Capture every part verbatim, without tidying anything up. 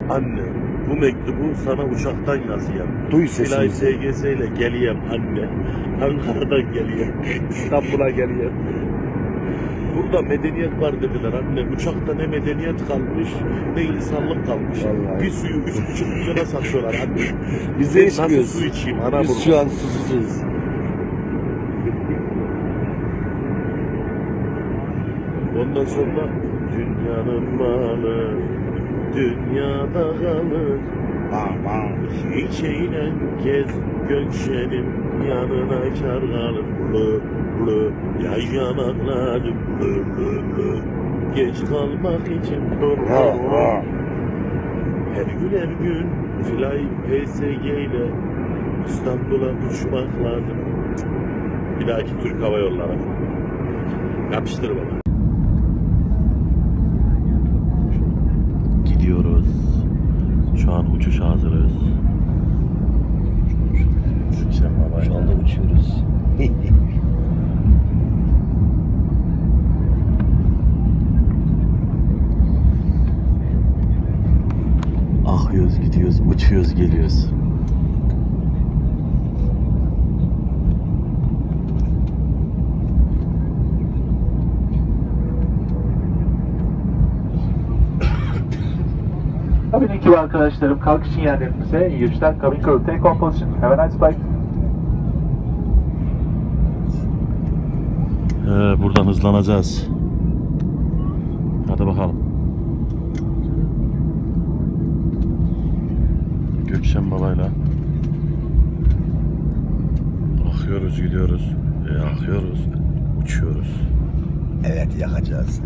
Anne, bu mektubu sana uçaktan yazayım. Duy Silay sesimizi. S G S ile geliyem anne. Ankara'dan geliyem. İstanbul'a geliyem. Burada medeniyet var dediler anne. Uçakta ne medeniyet kalmış, ne insanlık kalmış. Vallahi. Bir suyu üç buçuk milyona satıyorlar anne. Biz de Nasıl içmiyoruz. su içeyim ana Biz burada? şu an susuzuz. Ondan sonra dünyanın malı dünyada kalır. Çiçeğiyle gez gökşenim yanına kar kalır. Lı lı yay yanaklarım lı lı lı. Geç kalmak için dur Ha, ha. her gün her gün Fly P S G ile İstanbul'a uçmak lazım. Bir dahaki Türk Hava Yolları. Yapıştır baba. Gidiyoruz. Şu an uçuş hazırız. Şu anda uçuyoruz. Akıyoruz, gidiyoruz, uçuyoruz, geliyoruz. Cabin ekibi arkadaşlarım, kalkış sinyallerimize iyi uçuşlar. Cabin crew, take on position. Have a nice flight. Ee, buradan hızlanacağız. Hadi bakalım. Gökşen babayla akıyoruz, gidiyoruz. E, akıyoruz, uçuyoruz. Evet, yakacağız.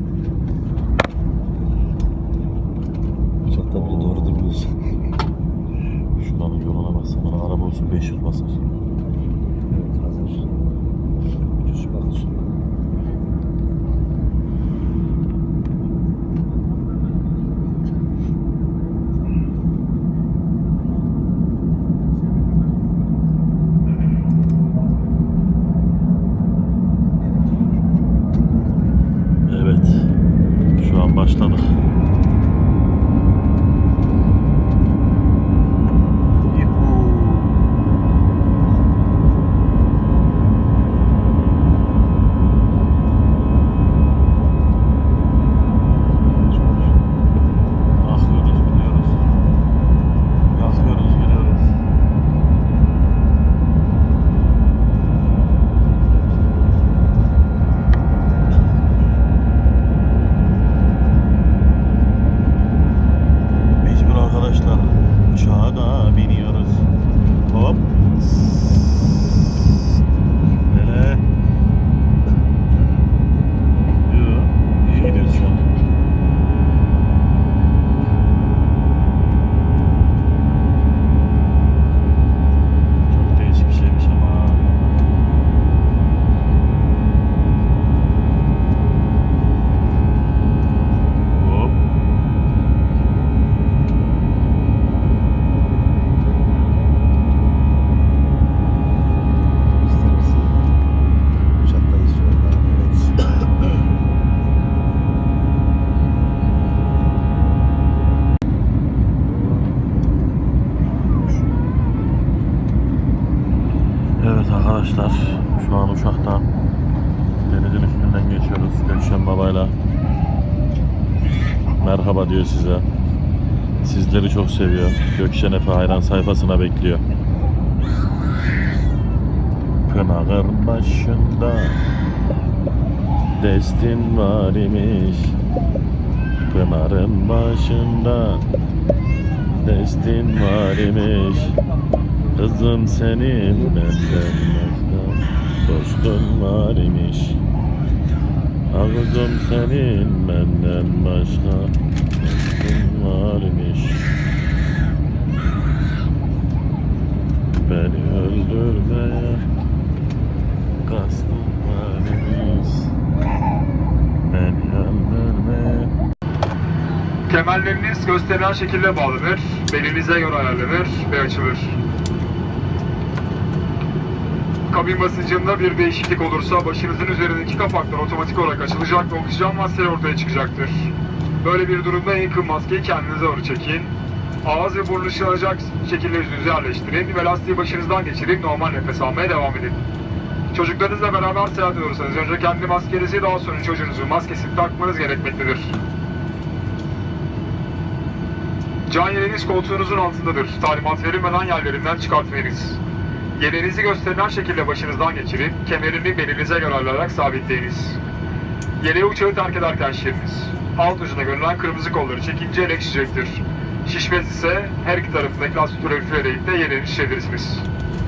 Uçakta bile doğru durmuyorsun. Şuranın yoluna baksana, araba olsun beş yüz basar. Evet, hazır. Uçuş bakış. Evet, şu an başladık. Akıyoruz, gidiyoruz. Yakıyoruz, gidiyoruz. Mecbur arkadaşlar, uçağa da biniyoruz. Hop. Nereye? Yo, iyi gidiyoruz şu an. Çok değişik bir şeymiş ama. Hop. İster misin? Uçaktayız şu anda. Evet. Evet arkadaşlar, şu an uçaktan denizin üstünden geçiyoruz Gökşen babayla. Merhaba diyor size. Sizleri çok seviyor. Gökşen Efe hayran sayfasına bekliyor. Pınar'ın başında destin var imiş. Pınar'ın başında destin var imiş. Kızım senin benden başka dostun var imiş. Kızım senin benden başka dostun var imiş. Beni öldürmeye kastın var imiş. Beni öldürmeye. Kemerleriniz gösterilen şekilde bağlanır, belinize göre ayarlanır ve açılır. Kabin basıncında bir değişiklik olursa başınızın üzerindeki kapaklar otomatik olarak açılacak ve oksijen maskeleri ortaya çıkacaktır. Böyle bir durumda en yakın maskeyi kendinize doğru çekin. Ağız ve burnu ışınlanacak şekilde yüzünüzü yerleştirin ve lastiği başınızdan geçirip normal nefes almaya devam edin. Çocuklarınızla beraber seyahat ediyorsanız önce kendi maskenizi, daha sonra çocuğunuzun maskesini takmanız gerekmektedir. Can yeleğiniz koltuğunuzun altındadır. Talimat verilmeden yerlerinden çıkartmayınız. Yeleğinizi gösterilen şekilde başınızdan geçirip kemerini belinize göre alarak sabitleyiniz. Yeleği uçağı terk ederken şişiriniz. Alt ucuna görülen kırmızı kolları çekince yelek şişecektir. Şişmez ise her iki tarafındaki lastikleri üfleyerek de yeleğini şişirirsiniz.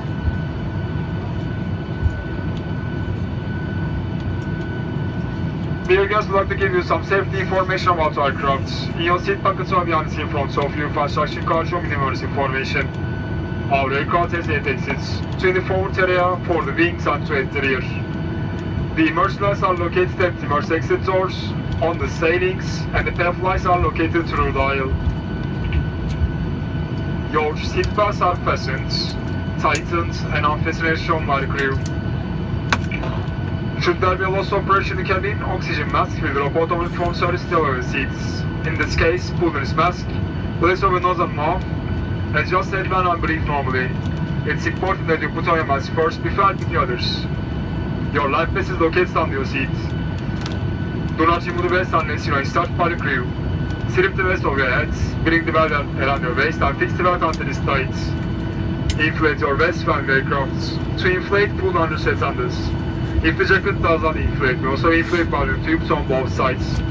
Dear guests, we'd like to give you some safety information about our aircraft. In your seat pockets or behind in front of you, fast action car showing emergency information. Our aircraft has eight exits, two in the forward area, for the wings and two at the rear. The emergency lights are located at the emergency exit doors, on the sailings, and the path lights are located through the aisle. Your seat belts are fastened, tightened, and unfastened as shown by the crew. Should there be a loss of pressure in the cabin, oxygen mask will drop automatically from service to over the seats. In this case, pull this mask, place over nose and mouth, and just head when and breathe normally. It's important that you put on your mask first before helping the others. Your life vest is located under your seat. Do not remove the vest unless you are instructed by the crew. Strip the vest over your heads, bring the belt around your waist and fix the belt until it's tight. Inflate your vest when the aircraft. To inflate, pull down the set unders. If the jacket does not inflate, we also inflate balloon tubes on both sides.